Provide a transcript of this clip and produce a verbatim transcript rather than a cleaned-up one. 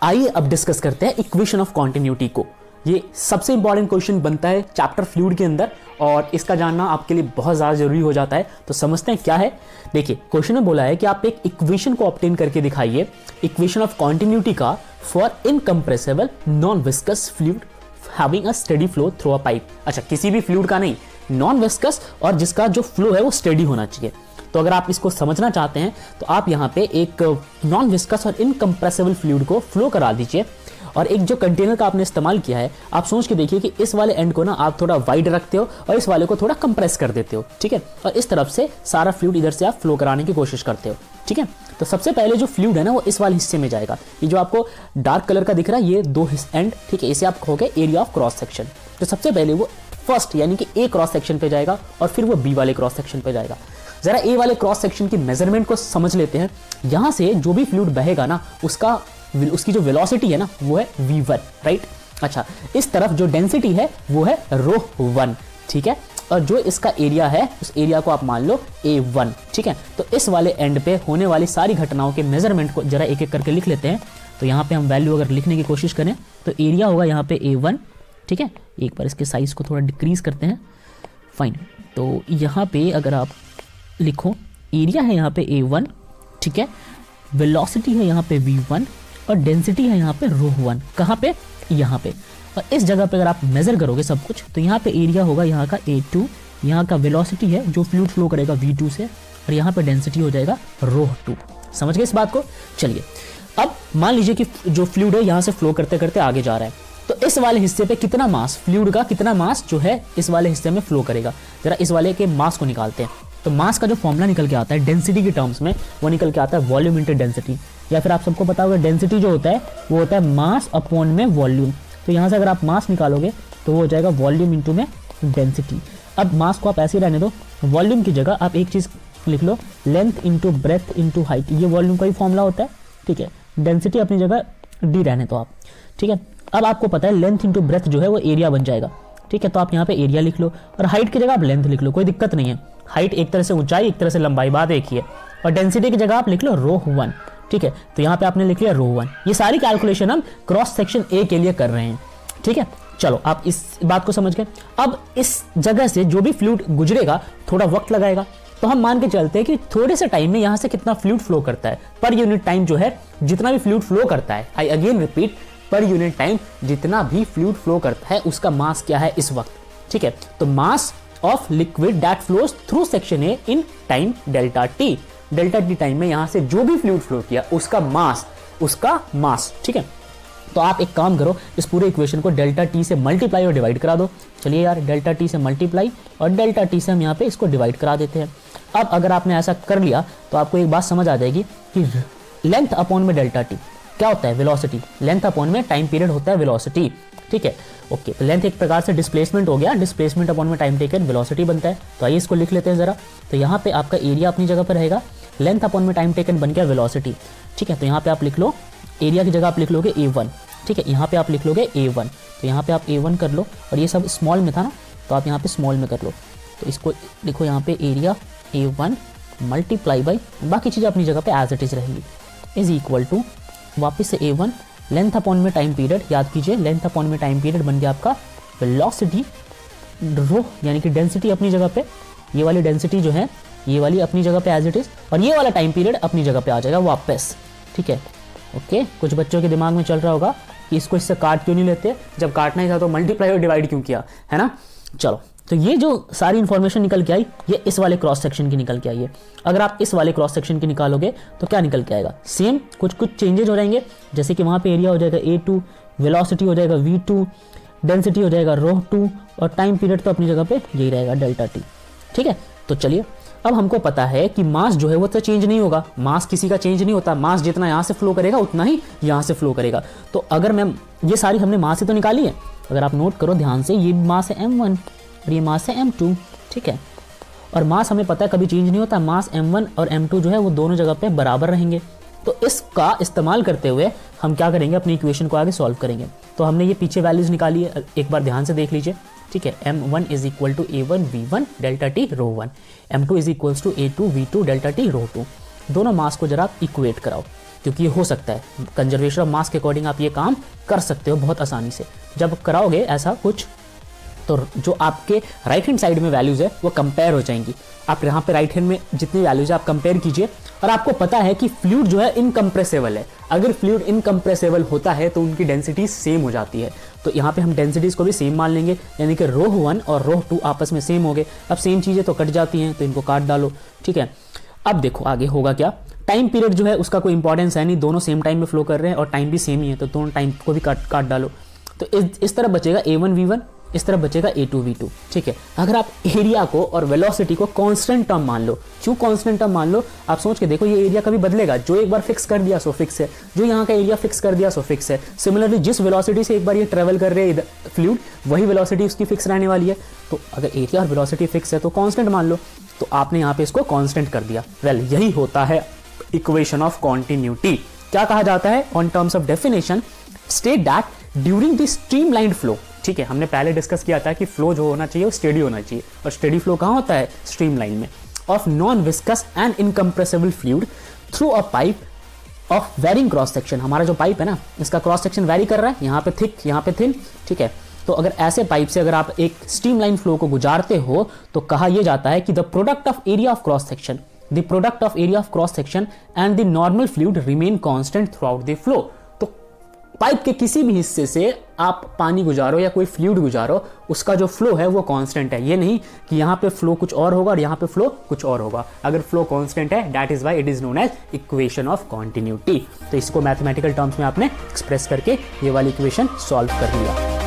आइए अब डिस्कस करते हैं इक्वेशन ऑफ कॉन्टिन्यूटी को। ये सबसे इंपॉर्टेंट क्वेश्चन बनता है चैप्टर फ्लूइड के अंदर और इसका जानना आपके लिए बहुत ज़्यादा जरूरी हो जाता है। तो समझते हैं क्या है। देखिए क्वेश्चन में बोला है कि आप एक इक्वेशन को ऑब्टेन करके दिखाइए, इक्वेशन ऑफ कॉन्टिन्यूटी का for incompressible non viscous fluid having a steady flow through a pipe. अच्छा, किसी भी फ्लूइड का नहीं, नॉन विस्कस और जिसका जो फ्लो है वो स्टेडी होना चाहिए। तो अगर आप इसको समझना चाहते हैं तो आप यहाँ पे एक नॉन विस्कस और इनकम्प्रेसिबल फ्लूइड को फ्लो करा दीजिए और एक जो कंटेनर का आपने इस्तेमाल किया है, आप सोच के देखिए कि इस वाले एंड को ना आप थोड़ा वाइड रखते हो और इस वाले को थोड़ा कंप्रेस कर देते हो, ठीक है। और इस तरफ से सारा फ्लूइड इधर से आप फ्लो कराने की कोशिश करते हो, ठीक है। तो सबसे पहले जो फ्लूइड है ना वो इस वाले हिस्से में जाएगा। ये जो आपको डार्क कलर का दिख रहा है ये दो एंड, ठीक है, इसे आप कहोगे एरिया ऑफ क्रॉस सेक्शन। तो सबसे पहले वो फर्स्ट यानी कि ए क्रॉस सेक्शन पे जाएगा और फिर वो बी वाले क्रॉस सेक्शन पे जाएगा। जरा ए वाले क्रॉस सेक्शन की मेजरमेंट को समझ लेते हैं। यहां से जो भी फ्लूइड बहेगा ना उसका उसकी जो वेलोसिटी है ना वो है वी वन, राइट। अच्छा, इस तरफ जो डेंसिटी है वो है रो वन, ठीक है। और जो इसका एरिया है उस एरिया को आप मान लो ए वन, ठीक है। तो इस वाले एंड पे होने वाली सारी घटनाओं के मेजरमेंट को जरा एक एक करके लिख लेते हैं। तो यहाँ पे हम वैल्यू अगर लिखने की कोशिश करें तो एरिया होगा यहाँ पे ए वन, ठीक है। एक बार इसके साइज को थोड़ा डिक्रीज करते हैं, फाइन। तो यहाँ पे अगर आप लिखो एरिया है यहाँ पे ए वन, ठीक है, वेलोसिटी है यहाँ पे वी वन और डेंसिटी है यहाँ पे रो वन। कहाँ पे? यहाँ पे। और इस जगह पे अगर आप मेजर करोगे सब कुछ तो यहाँ पे एरिया होगा यहाँ का ए टू, यहाँ का वेलोसिटी है जो फ्लूइड फ्लो करेगा वी टू से और यहाँ पे डेंसिटी हो जाएगा रो टू। समझ गए इस बात को? चलिए अब मान लीजिए कि जो फ्लूइड है यहाँ से फ्लो करते करते आगे जा रहा है, तो इस वाले हिस्से पे कितना मास, फ्लूइड का कितना मास जो है इस वाले हिस्से में फ्लो करेगा। जरा इस वाले के मास को निकालते हैं। तो मास का जो फॉर्मूला निकल के आता है डेंसिटी के टर्म्स में वो निकल के आता है वॉल्यूम इंटू डेंसिटी, या फिर आप सबको पता होगा डेंसिटी जो होता है वो होता है मास अपॉन में वॉल्यूम। तो यहाँ से अगर आप मास निकालोगे तो वो हो जाएगा वॉल्यूम इंटू में डेंसिटी। अब मास को आप ऐसे ही रहने दो, वॉल्यूम की जगह आप एक चीज़ लिख लो length into breadth into height, ये वॉल्यूम का ही फॉर्मूला होता है, ठीक है। डेंसिटी अपनी जगह डी रहने दो आप, ठीक है। अब आपको पता है लेंथ इंटू ब्रेथ जो है वो एरिया बन जाएगा, ठीक है। तो आप यहाँ पे एरिया लिख लो और हाइट की जगह आप लेंथ लिख लो, कोई दिक्कत नहीं है। हाइट एक तरह से ऊंचाई, एक तरह से लंबाई, बात एक ही है। और डेंसिटी की जगह आप लिख लो रो वन, ठीक है। तो यहाँ पे आपने लिख लिया रो वन। ये सारी कैलकुलेशन हम क्रॉस सेक्शन ए के लिए कर रहे हैं, ठीक है। चलो आप इस बात को समझ गए। अब इस जगह से जो भी फ्लूइड गुजरेगा थोड़ा वक्त लगाएगा, तो हम मान के चलते हैं कि थोड़े से टाइम में यहाँ से कितना फ्लूइड फ्लो करता है पर यूनिट टाइम जो है, जितना भी फ्लूइड फ्लो करता है, I again repeat, per unit time जितना भी फ्लूइड फ्लो करता है उसका मास क्या है इस वक्त, ठीक है। तो mass of liquid that flows through section A in time delta T, delta T time में यहां से जो भी फ्लूइड फ्लो किया उसका मास, उसका मास, ठीक है। तो आप एक काम करो, इस पूरे इक्वेशन को डेल्टा टी से मल्टीप्लाई और डिवाइड करा दो। चलिए यार, डेल्टा टी से मल्टीप्लाई और डेल्टा टी से हम यहाँ पे इसको डिवाइड करा देते हैं। अब अगर आपने ऐसा कर लिया तो आपको एक बात समझ आ जाएगी कि लेंथ अपॉन में डेल्टा टी क्या होता है, वेलोसिटी। लेंथ अपॉन में टाइम पीरियड होता है वेलोसिटी, ठीक है। ओके, तो लेंथ एक प्रकार से डिस्प्लेसमेंट हो गया, डिस्प्लेसमेंट अपॉन में टाइम टेकन वेलोसिटी बनता है। तो आइए इसको लिख लेते हैं जरा। तो यहाँ पे आपका एरिया अपनी जगह पर रहेगा, लेंथ अपॉन में टाइम टेकन बन गया वेलोसिटी, ठीक है। तो यहाँ पे आप लिख लो एरिया की जगह आप लिख लोगे ए वन, ठीक है। यहाँ पे आप लिख लोगे ए वन, तो यहाँ पे आप ए वन कर लो और ये सब स्मॉल में था ना तो आप यहाँ पे स्मॉल में कर लो। तो इसको लिखो यहाँ पे area A one multiply by बाकी चीज़ें अपनी जगह पे एज इट इज रहेंगी, इज इक्वल टू वापस से ए वन लेंथ अपॉन में टाइम पीरियड, याद कीजिए लेंथ अपॉन में टाइम पीरियड बन गया आपका वेलोसिटी रो, यानी कि डेंसिटी अपनी जगह पे, ये वाली डेंसिटी जो है ये वाली अपनी जगह पे एज इट इज और ये वाला टाइम पीरियड अपनी जगह पे आ जाएगा वापस, ठीक है। ओके, कुछ बच्चों के दिमाग में चल रहा होगा कि इसको इससे काट क्यों नहीं लेते, जब काटना ही था तो मल्टीप्लाई और डिवाइड क्यों किया, है ना। चलो, तो ये जो सारी इंफॉर्मेशन निकल के आई ये इस वाले क्रॉस सेक्शन की निकल के आई है। अगर आप इस वाले क्रॉस सेक्शन की निकालोगे तो क्या निकल के आएगा, सेम कुछ कुछ चेंजेस हो जाएंगे, जैसे कि वहाँ पे एरिया हो जाएगा ए टू, वेलोसिटी हो जाएगा वी टू, डेंसिटी हो जाएगा रो टू और टाइम पीरियड तो अपनी जगह पे यही रहेगा डेल्टा टी, ठीक है। तो चलिए अब हमको पता है कि मास जो है वो तो चेंज नहीं होगा, मास किसी का चेंज नहीं होता, मास जितना यहाँ से फ्लो करेगा उतना ही यहाँ से फ्लो करेगा। तो अगर मैं ये सारी हमने मास ही तो निकाली है, अगर आप नोट करो ध्यान से, ये मास है एम वन और ये मास है एम टू, ठीक है। और मास हमें पता है कभी चेंज नहीं होता, मास एम वन और एम टू जो है वो दोनों जगह पे बराबर रहेंगे। तो इसका इस्तेमाल करते हुए हम क्या करेंगे, अपनी इक्वेशन को आगे सॉल्व करेंगे। तो हमने ये पीछे वैल्यूज निकाली है, एक बार ध्यान से देख लीजिए, ठीक है। M one is equal to A one V one delta T rho one, M two is equal to A two V two delta T rho two. दोनों मास को जरा आप इक्वेट कराओ। क्योंकि ये हो सकता है, कंजर्वेशन ऑफ मास के अकॉर्डिंग आप ये काम कर सकते हो बहुत आसानी से। जब कराओगे ऐसा कुछ तो जो आपके राइट हैंड साइड में वैल्यूज़ है वो कंपेयर हो जाएंगी। आप यहाँ पे राइट हैंड में जितनी वैल्यूज है आप कंपेयर कीजिए, और आपको पता है कि फ्लूइड जो है इनकम्प्रेसिबल है। अगर फ्लूइड इनकम्प्रेसिबल होता है तो उनकी डेंसिटी सेम हो जाती है। तो यहाँ पे हम डेंसिटीज को भी सेम मान लेंगे, यानी कि रोह वन और रोह टू आपस में सेम हो गए। अब सेम चीज़ें तो कट जाती हैं तो इनको काट डालो, ठीक है। अब देखो आगे होगा क्या, टाइम पीरियड जो है उसका कोई इंपॉर्टेंस है नहीं, दोनों सेम टाइम में फ्लो कर रहे हैं और टाइम भी सेम ही है, तो दोनों टाइम को भी काट काट डालो। तो इस इस तरह बचेगा ए वन वी वन, इस तरह बचेगा ए टू वी टू, ठीक है। अगर आप एरिया को और वेलोसिटी को कांस्टेंट टर्म मान लो, क्यों कांस्टेंट टर्म मान लो, आप सोच के देखो ये एरिया कभी बदलेगा, जो एक बार फिक्स कर दिया सो फिक्स है, जो यहाँ का एरिया फिक्स कर दिया सो फिक्स है। सिमिलरली जिस वेलोसिटी से एक बार ये ट्रेवल कर रहे हैं फ्लूइड, वही वेलोसिटी उसकी फिक्स रहने वाली है। तो अगर एरिया और वेलोसिटी फिक्स है तो कांस्टेंट मान लो, तो आपने यहाँ पे इसको कांस्टेंट कर दिया। वेल well, यही होता है इक्वेशन ऑफ कॉन्टिन्यूटी। क्या कहा जाता है on terms of definition, state that during the streamlined flow, ठीक है, हमने पहले डिस्कस किया था कि फ्लो जो होना चाहिए वो स्टेडी होना चाहिए, और स्टेडी फ्लो कहाँ होता है, स्ट्रीमलाइन में, of non viscous and incompressible fluid through a pipe of varying cross section. हमारा जो पाइप है ना, इसका क्रॉस सेक्शन वेरी कर रहा है, यहाँ पे थिक, यहाँ पे थिन, ठीक है। तो अगर ऐसे पाइप से अगर आप एक स्ट्रीमलाइन फ्लो को गुजारते हो तो कहा यह जाता है कि the product of area of cross section the product of area of cross section and the normal fluid remain constant throughout the flow. तो पाइप के किसी भी हिस्से से आप पानी गुजारो या कोई फ्लूइड गुजारो, उसका जो फ्लो है वो कांस्टेंट है। ये नहीं कि यहाँ पे फ्लो कुछ और होगा और यहाँ पे फ्लो कुछ और होगा। अगर फ्लो कांस्टेंट है, that is why it is known as equation of continuity. तो इसको मैथमेटिकल टर्म्स में आपने एक्सप्रेस करके ये वाली इक्वेशन सॉल्व कर लिया।